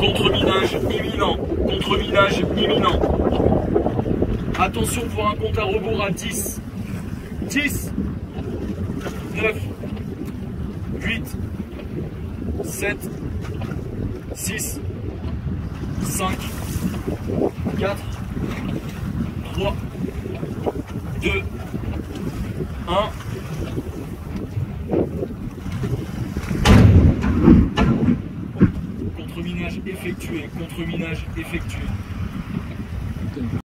Contre-minage imminent. Contre-minage imminent. Attention pour un compte à rebours à 10. 10, 9, 8, 7, 6, 5, 4, 3, 2, 1. Contre-minage effectué. Contre-minage effectué.